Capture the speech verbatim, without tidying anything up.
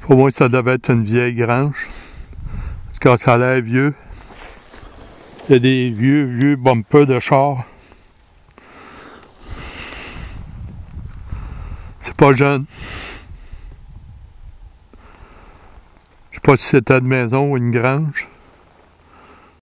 Pour moi, ça devait être une vieille grange. Parce que ça a l'air vieux. Il y a des vieux, vieux bumpers de char. C'est pas jeune. Je sais pas si c'était une maison ou une grange.